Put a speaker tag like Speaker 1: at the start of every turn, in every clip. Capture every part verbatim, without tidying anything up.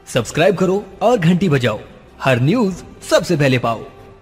Speaker 1: Subscribe करो और घंटी बजाओ, हर न्यूज सबसे पहले पाओ।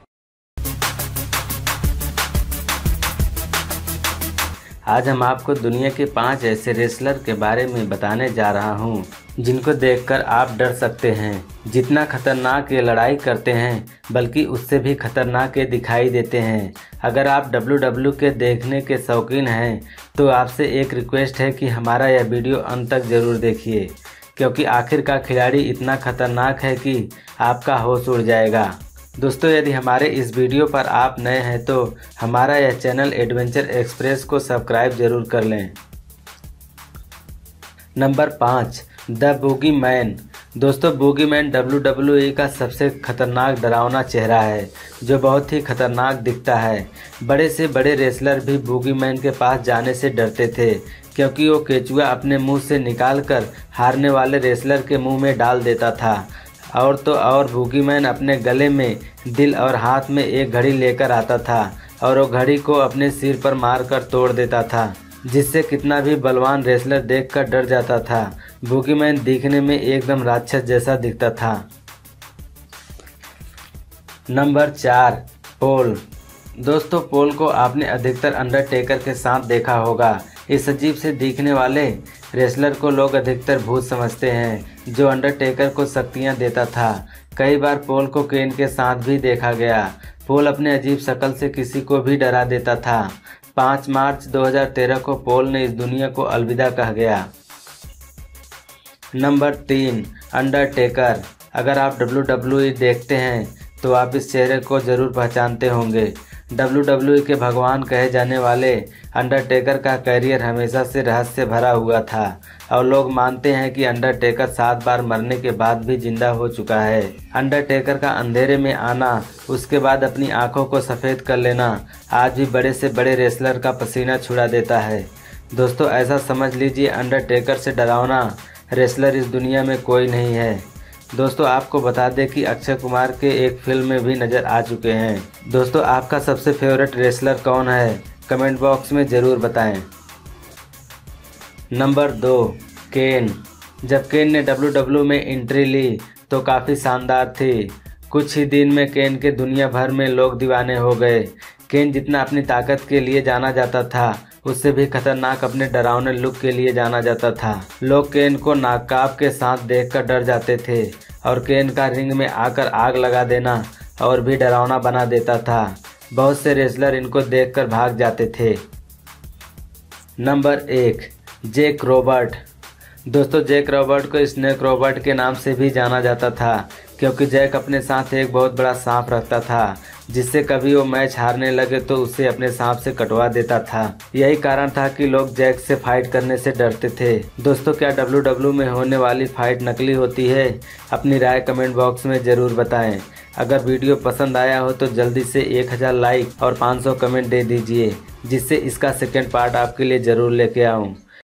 Speaker 2: आज हम आपको दुनिया के पांच ऐसे रेसलर के बारे में बताने जा रहा हूं, जिनको देखकर आप डर सकते हैं। जितना खतरनाक ये लड़ाई करते हैं, बल्कि उससे भी खतरनाक ये दिखाई देते हैं। अगर आप डब्ल्यू डब्ल्यू के देखने के शौकीन हैं, तो आपसे एक रिक्वेस्ट है कि हमारा यह वीडियो अंत तक ज़रूर देखिए, क्योंकि आखिर का खिलाड़ी इतना खतरनाक है कि आपका होश उड़ जाएगा। दोस्तों, यदि हमारे इस वीडियो पर आप नए हैं तो हमारा यह चैनल एडवेंचर एक्सप्रेस को सब्सक्राइब जरूर कर लें। नंबर पाँच, द बूगी मैन। दोस्तों, Boogeyman W W E का सबसे खतरनाक डरावना चेहरा है, जो बहुत ही खतरनाक दिखता है। बड़े से बड़े रेसलर भी बूगी मैन के पास जाने से डरते थे, क्योंकि वो केचुआ अपने मुंह से निकालकर हारने वाले रेसलर के मुंह में डाल देता था। और तो और बूगी मैन अपने गले में, दिल और हाथ में एक घड़ी लेकर आता था और वो घड़ी को अपने सिर पर मारकर तोड़ देता था, जिससे कितना भी बलवान रेसलर देखकर डर जाता था। बूगी मैन दिखने में एकदम राक्षस जैसा दिखता था। नंबर चार, पोल। दोस्तों, पोल को आपने अधिकतर अंडरटेकर के साथ देखा होगा। इस अजीब से दिखने वाले रेसलर को लोग अधिकतर भूत समझते हैं, जो अंडरटेकर को शक्तियां देता था। कई बार पोल को केन के साथ भी देखा गया। पोल अपने अजीब शक्ल से किसी को भी डरा देता था। पाँच मार्च दो हज़ार तेरह को पोल ने इस दुनिया को अलविदा कह गया। नंबर तीन, अंडरटेकर। अगर आप डब्ल्यू डब्ल्यू ई देखते हैं तो आप इस चेहरे को जरूर पहचानते होंगे। डब्ल्यू डब्ल्यू ई के भगवान कहे जाने वाले अंडरटेकर का करियर हमेशा से रहस्य भरा हुआ था, और लोग मानते हैं कि अंडरटेकर सात बार मरने के बाद भी जिंदा हो चुका है। अंडरटेकर का अंधेरे में आना, उसके बाद अपनी आंखों को सफ़ेद कर लेना, आज भी बड़े से बड़े रेसलर का पसीना छुड़ा देता है। दोस्तों, ऐसा समझ लीजिए अंडरटेकर से डरावना रेसलर इस दुनिया में कोई नहीं है। दोस्तों, आपको बता दें कि अक्षय कुमार के एक फिल्म में भी नज़र आ चुके हैं। दोस्तों, आपका सबसे फेवरेट रेसलर कौन है? कमेंट बॉक्स में ज़रूर बताएं। नंबर दो, केन। जब केन ने डब्ल्यू डब्ल्यू में एंट्री ली तो काफ़ी शानदार थी। कुछ ही दिन में केन के दुनिया भर में लोग दीवाने हो गए। केन जितना अपनी ताकत के लिए जाना जाता था, उससे भी खतरनाक अपने डरावने लुक के लिए जाना जाता था। लोग केन को नाकाब के साथ देखकर डर जाते थे, और केन का रिंग में आकर आग लगा देना और भी डरावना बना देता था। बहुत से रेसलर इनको देखकर भाग जाते थे। नंबर एक, जैक रॉबर्ट। दोस्तों, जैक रॉबर्ट को स्नेक रॉबर्ट के नाम से भी जाना जाता था, क्योंकि जैक अपने साथ एक बहुत बड़ा सांप रखता था, जिससे कभी वो मैच हारने लगे तो उसे अपने सांप से कटवा देता था। यही कारण था कि लोग जैक से फाइट करने से डरते थे। दोस्तों, क्या डब्ल्यू डब्ल्यू में होने वाली फाइट नकली होती है? अपनी राय कमेंट बॉक्स में ज़रूर बताएं। अगर वीडियो पसंद आया हो तो जल्दी से एक हज़ार लाइक और पाँच सौ कमेंट दे दीजिए, जिससे इसका सेकेंड पार्ट आपके लिए ज़रूर लेके आऊँ।